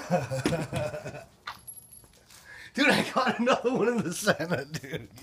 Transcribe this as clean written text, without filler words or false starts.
Dude, I got another one in the Senate, dude.